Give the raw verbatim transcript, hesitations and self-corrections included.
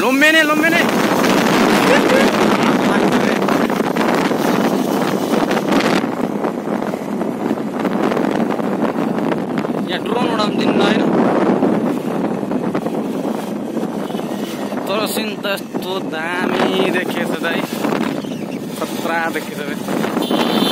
लुम्बिनी लुम्बिनी यहाँ ड्रोन उडाउन दिन्न होइन तर सिन त यस्तो दामी देखिएछ दाइ खतरा देखिएछ।